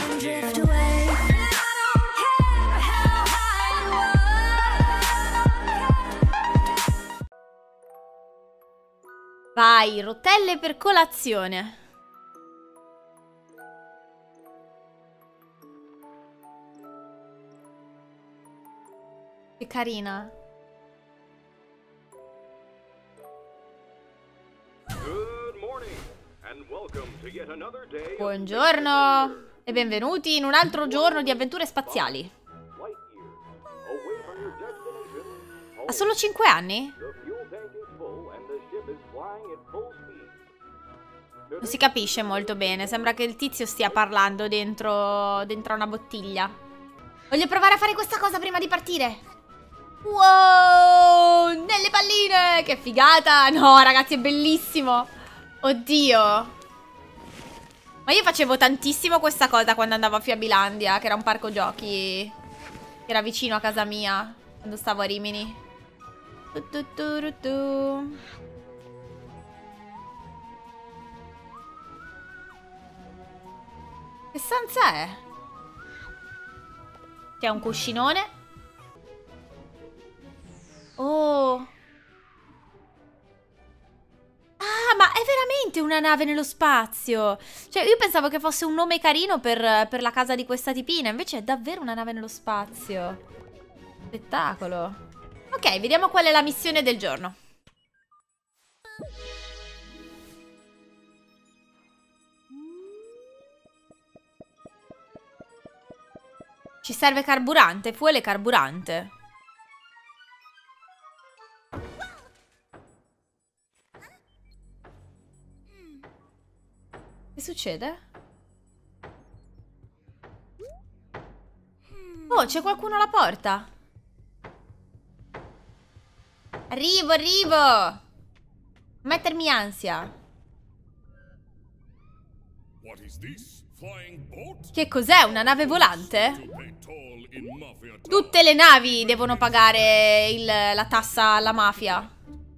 and drift away. And I don't care how high you are. Vai, rotelle per colazione. Che carina. Buongiorno e benvenuti in un altro giorno di avventure spaziali. Ha solo 5 anni? Non si capisce molto bene, sembra che il tizio stia parlando dentro una bottiglia. Voglio provare a fare questa cosa prima di partire. Wow, nelle palline, che figata. No ragazzi, è bellissimo. Oddio. Ma io facevo tantissimo questa cosa quando andavo a Fiabilandia, che era un parco giochi che era vicino a casa mia, quando stavo a Rimini. Che stanza è? C'è un cuscinone. Oh. Ah, ma è veramente una nave nello spazio. Cioè, io pensavo che fosse un nome carino per la casa di questa tipina. Invece è davvero una nave nello spazio. Spettacolo. Ok, vediamo qual è la missione del giorno. Ci serve carburante, fuel e carburante. Che succede? Oh, c'è qualcuno alla porta. Arrivo, arrivo. Mettermi ansia. Che cos'è? Una nave volante? Tutte le navi devono pagare la tassa alla mafia.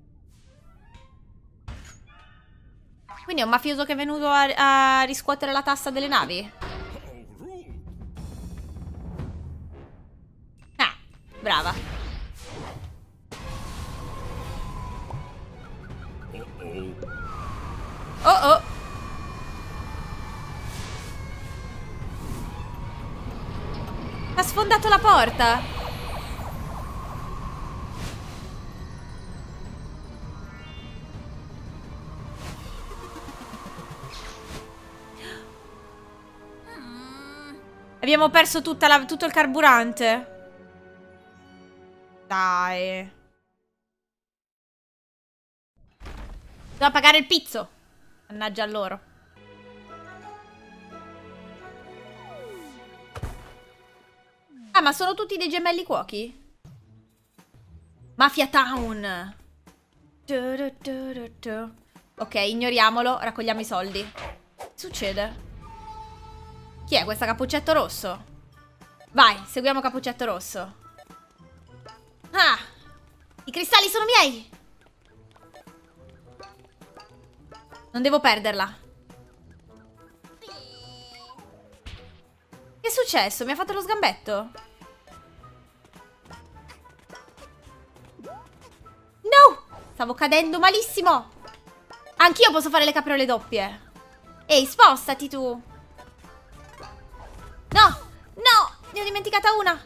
Quindi è un mafioso che è venuto a riscuotere la tassa delle navi? Ah, brava. Oh oh. Ha sfondato la porta. Abbiamo perso tutto il carburante. Dai. Devo pagare il pizzo. Mannaggia a loro. Ah, ma sono tutti dei gemelli cuochi? Mafia Town. Ok, ignoriamolo. Raccogliamo i soldi. Che succede? Chi è questa Cappuccetto Rosso? Vai, seguiamo Cappuccetto Rosso. Ah! I cristalli sono miei! Non devo perderla. Che è successo? Mi ha fatto lo sgambetto? No! Stavo cadendo malissimo. Anch'io posso fare le capriole doppie. Ehi, spostati tu. No, no, ne ho dimenticata una.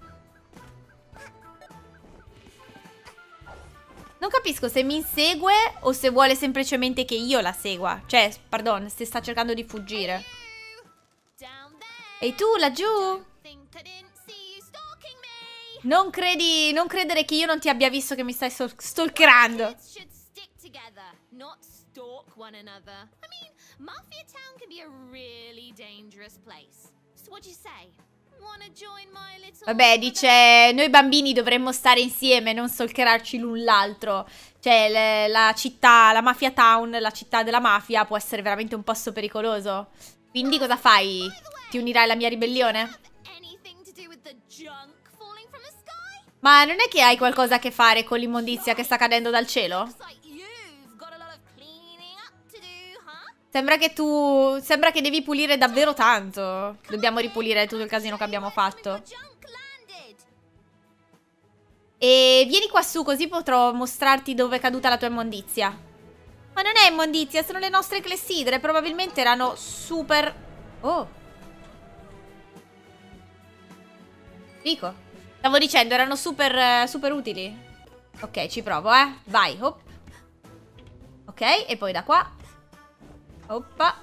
Non capisco se mi insegue o se vuole semplicemente che io la segua. Cioè, pardon, se sta cercando di fuggire. Ehi tu, laggiù? Non credere che io non ti abbia visto che mi stai stalkerando. Vabbè, dice, noi bambini dovremmo stare insieme, non stalkerarci l'un l'altro. Cioè, la città, la Mafia Town, la città della mafia, può essere veramente un posto pericoloso. Quindi cosa fai? Ti unirai alla mia ribellione? Ma non è che hai qualcosa a che fare con l'immondizia che sta cadendo dal cielo? Sembra che devi pulire davvero tanto. Dobbiamo ripulire tutto il casino che abbiamo fatto. E vieni qua su, così potrò mostrarti dove è caduta la tua immondizia. Ma non è immondizia, sono le nostre clessidre. Probabilmente erano super... Oh. Dico. Stavo dicendo, erano super utili. Ok, ci provo, Vai, hop. Ok, e poi da qua. Oppa.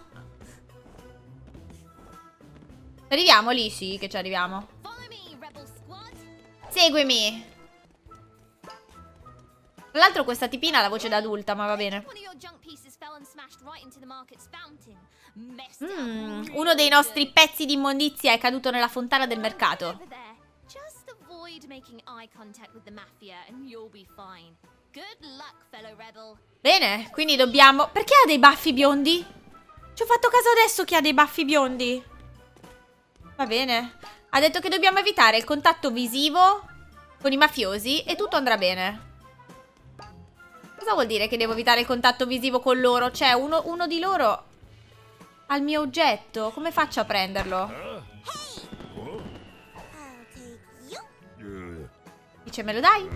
Arriviamo lì? Sì, che ci arriviamo. Seguimi. Tra l'altro questa tipina ha la voce da adulta, ma va bene. Uno dei nostri pezzi di immondizia è caduto nella fontana del mercato. Bene, quindi dobbiamo... Perché ha dei baffi biondi? Ci ho fatto caso adesso che ha dei baffi biondi. Va bene. Ha detto che dobbiamo evitare il contatto visivo con i mafiosi e tutto andrà bene. Cosa vuol dire che devo evitare il contatto visivo con loro? Cioè, uno di loro ha il mio oggetto. Come faccio a prenderlo? Dice, me lo dai?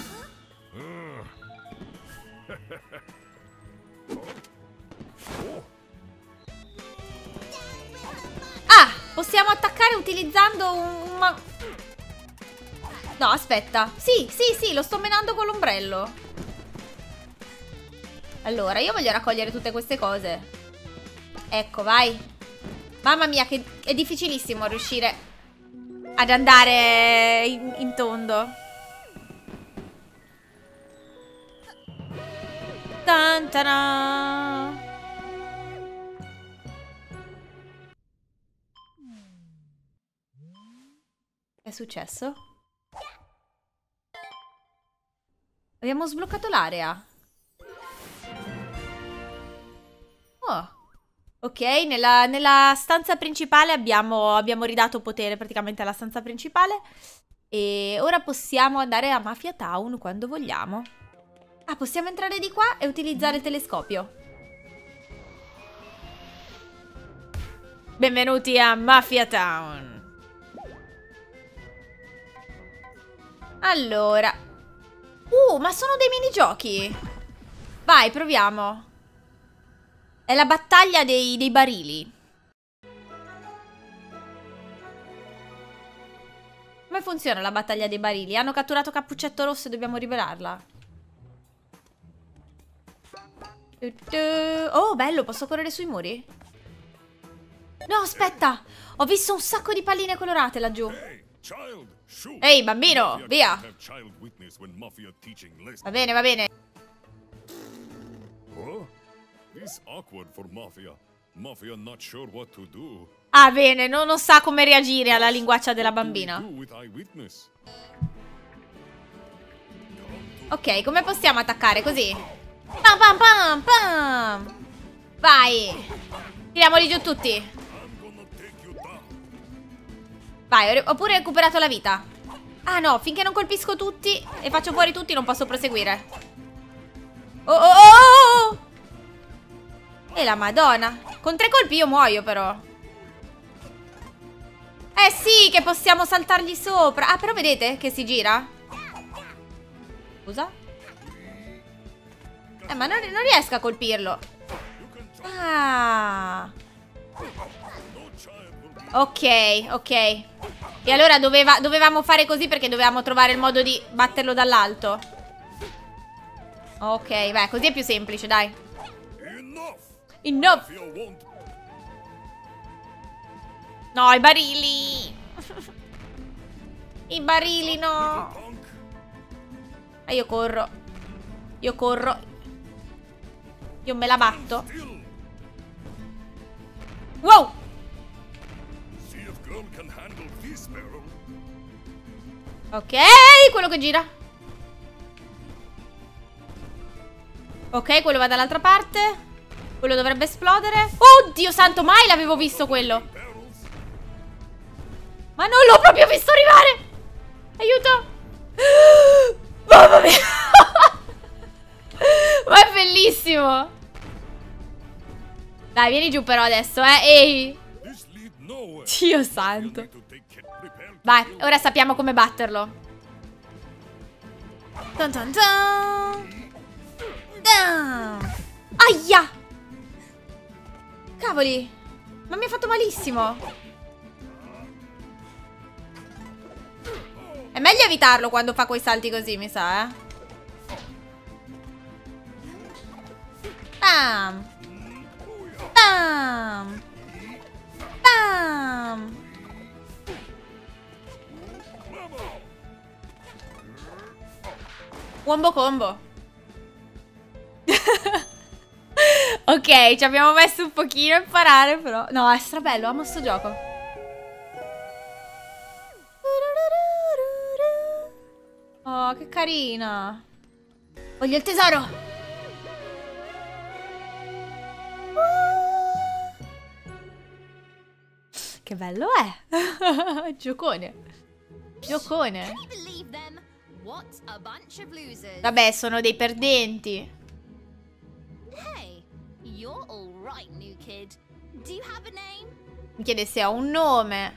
Ah, possiamo attaccare utilizzando un... No, aspetta. Sì, lo sto menando con l'ombrello. Allora, io voglio raccogliere tutte queste cose. Ecco, vai. Mamma mia, che è difficilissimo riuscire ad andare in tondo. Tan taran. Che è successo? Abbiamo sbloccato l'area. Oh. Ok, nella stanza principale abbiamo ridato potere praticamente alla stanza principale. E ora possiamo andare a Mafia Town quando vogliamo. Ah, possiamo entrare di qua e utilizzare il telescopio. Benvenuti a Mafia Town. Allora. Ma sono dei minigiochi. Vai, proviamo. È la battaglia dei barili. Come funziona la battaglia dei barili? Hanno catturato Cappuccetto Rosso e dobbiamo liberarla. Oh, bello, posso correre sui muri? No, aspetta. Ho visto un sacco di palline colorate laggiù. Ehi, bambino, via. Va bene, va bene. Ah, bene, non sa come reagire alla linguaccia della bambina. Ok, come possiamo attaccare? Così. Pam pam pam pam. Vai. Tiriamoli giù tutti. Vai, ho pure recuperato la vita. Ah no, finché non colpisco tutti e faccio fuori tutti non posso proseguire. Oh. E la madonna. Con 3 colpi io muoio però. Eh sì, che possiamo saltargli sopra. Ah, però vedete che si gira? Scusa? Ma non riesco a colpirlo. Ah. Ok. E allora dovevamo fare così perché dovevamo trovare il modo di batterlo dall'alto. Ok, beh, così è più semplice, dai. Enough. No, i barili. I barili, no. E io corro. Io me la batto. Wow. Ok, quello che gira. Ok, quello va dall'altra parte. Quello dovrebbe esplodere. Oddio santo, mai l'avevo visto quello. Ma non l'ho proprio visto arrivare. Aiuto. Mamma mia. Ma è bellissimo. Dai, vieni giù però adesso, Ehi! This lead nowhere. Dio santo. Need to prepare. Vai, ora sappiamo come batterlo. Dun dun dun. Dun. Aia! Cavoli! Ma mi ha fatto malissimo. È meglio evitarlo quando fa quei salti così, mi sa, Bam! Bam! Bam! Wombo combo. Ok, ci abbiamo messo un pochino a imparare, però. No, è strabello, amo sto gioco. Oh, che carina. Voglio il tesoro. Che bello è. Giocone. Giocone. Can you believe them? What a bunch of losers. Vabbè, sono dei perdenti. Hey, you're all right, new kid. Do you have a name? Mi chiede se ho un nome.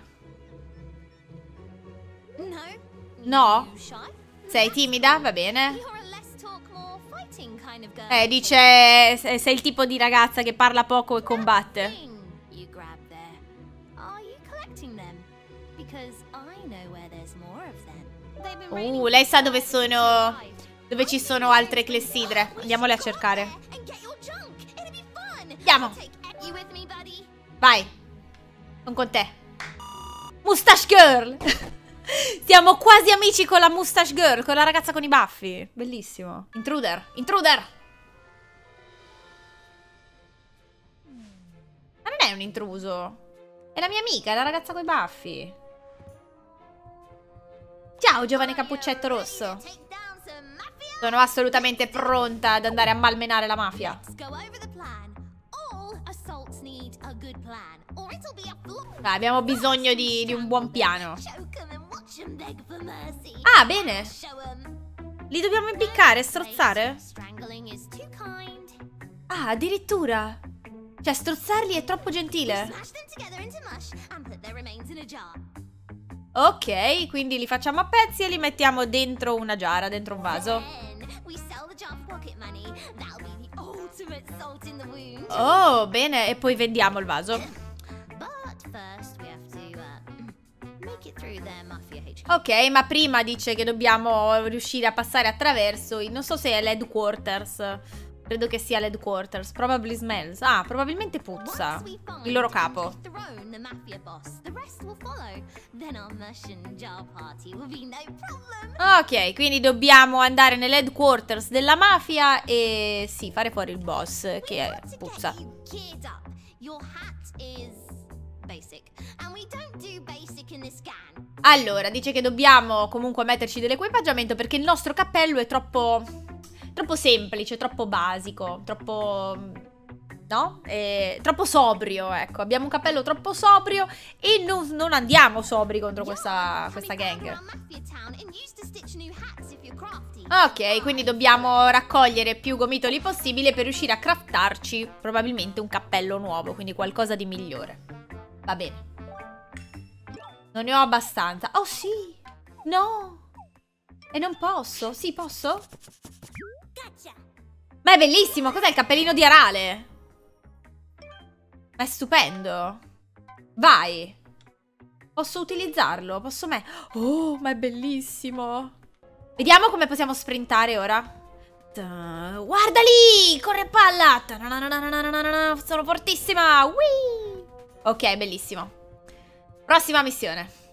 No? No? You shy? Sei timida? Va bene. You're a less talk, more fighting kind of girl. Dice sei il tipo di ragazza che parla poco e combatte. Thing you grab there. Are you collecting them? Because I know where there's more of them. They've been raining Lei sa dove sono. live. Dove ci sono altre clessidre. Andiamole a cercare. And get your junk. It'll be fun. Andiamo. Take you with me, buddy. Vai. Sono con te. Mustache Girl. Siamo quasi amici con la Mustache Girl, con la ragazza con i baffi. Bellissimo. Intruder. Intruder. Ma non è un intruso. È la mia amica, è la ragazza con i baffi. Ciao, giovane cappuccetto rosso. Take down some mafia. Sono assolutamente pronta ad andare a malmenare la mafia. Let's go over the plan. All assaults need a good plan, or it'll be a flop. Dai, abbiamo bisogno di un buon piano. Choke 'em and watch 'em beg for mercy. Ah, bene. Show 'em. Li dobbiamo impiccare, strozzare? Strangling is too kind. Ah, addirittura. Cioè, strozzarli è troppo gentile. Smash them together into mush and put their remains in a jar. Ok, quindi li facciamo a pezzi e li mettiamo dentro una giara, dentro un vaso. Then we sell the jar for pocket money. That'll be the ultimate salt in the wound. Oh, bene, e poi vendiamo il vaso. But first we have to make it through their mafia HQ. Ok, ma prima dice che dobbiamo riuscire a passare attraverso non so se è l'headquarters. Credo che sia l'headquarters. Probably smells. Ah, probabilmente puzza. Once we find Il loro capo. and dethrone the mafia boss, the rest will follow. Then our mush and jar party will be no problem. Ok, quindi dobbiamo andare nell'headquarters della mafia e sì, fare fuori il boss che è To puzza. get you geared up, your hat is basic, and we don't do basic in this gang. Allora, dice che dobbiamo comunque metterci dell'equipaggiamento perché il nostro cappello è troppo semplice, troppo basico, troppo... no? Troppo sobrio, ecco. Abbiamo un cappello troppo sobrio e non andiamo sobri contro questa gang. Ok, quindi dobbiamo raccogliere più gomitoli possibile per riuscire a craftarci probabilmente un cappello nuovo, quindi qualcosa di migliore. Va bene. Non ne ho abbastanza. Oh sì! No! E non posso? Sì, posso? Ma è bellissimo! Cos'è il cappellino di Arale? Ma è stupendo! Vai! Posso utilizzarlo? Posso me... Oh, ma è bellissimo! Vediamo come possiamo sprintare ora. Guarda lì! Corre palla! Sono fortissima! Whee! Ok, bellissimo. Prossima missione.